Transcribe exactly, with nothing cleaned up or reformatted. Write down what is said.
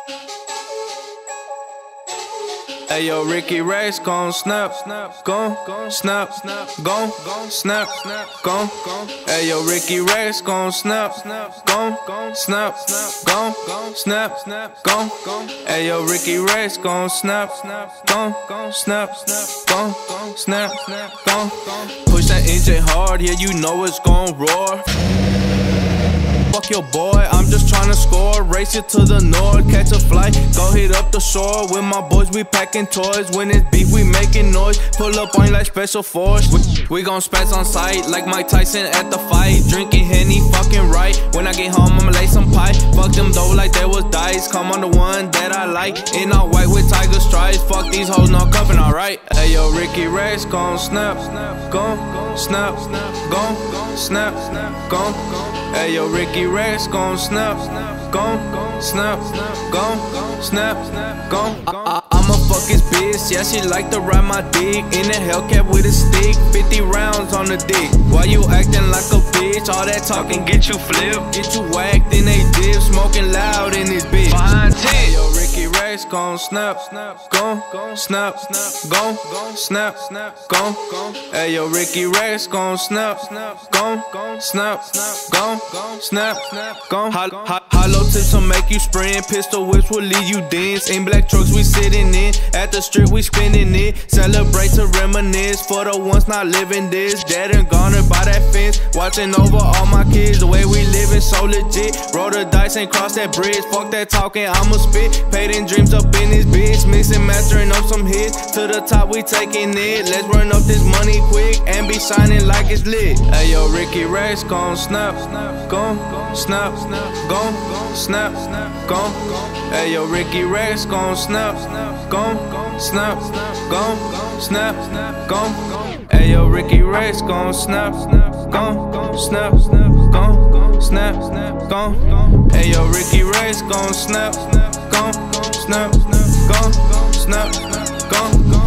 Hey yo, Ricky Rex gon' snap, gon' snap, gon' snap, gon' Hey yo, Ricky Rex gon' snap, gon' snap, gon' snap, gon' Hey yo, Ricky Rex gon' snap, gon' snap, gon' snap, gon' Push that engine hard, yeah, you know it's gon' roar. Fuck your boy, I'm just tryna score. Race it to the north, catch a flight, go hit up the shore. With my boys, we packing toys. When it's beef, we making noise. Pull up on you like special force. We, we gon' spaz on sight, like Mike Tyson at the fight. Drinking Henny, fucking right. When I get home, I'ma lay some pipe. Fuck them though like they was dice. Come on the one that I like. In all white with tiger stripes. Fuck these hoes, not cuffin', alright. Hey yo, Ricky Rex gon' snap, gon' snap, gon' snap, gon' Hey yo, Ricky Rex gon' snap, gon' snap, gon' snap, gon' I, I, I'ma fuck his bitch, yeah, she like to ride my dick. In a Hellcat with a stick, fifty rounds on the dick. Why you acting like a bitch? All that talking get you flipped, get you whacked in they dip. Smoking loud in this bitch. Behind ten, yo, Ricky Rex gon' snap, gon' snap, gon' snap, gon' Hey yo, Ricky Rex gon' snap, gon' snap, gon' snap, gon' Hollow tips will make you sprint. Pistol whips will leave you dense. In black trucks we sitting in. At the strip we spinning it. Celebrate to reminisce. For the ones not living this. Dead and gone by that fence. Watching over all my kids. The way we living so legit. Roll the dice and cross that bridge. Fuck that talking, I'ma spit. Paid in dreams up in this bitch. Mixing, mastering up some hits. To the top we taking it. Let's run up this money quick. And be shining like it's lit. Hey yo, Ricky Rex gon' snap, gon' snap, gon' snap, gon' Hey yo, Ricky Rex gon' snap, gon' snap, gon' snap, gon' Hey yo, Ricky Rex gon' snap, gon' snap, gon' snap, gon' Hey yo, Ricky Rex gon' snap, gon' snap, gon' snap, gon'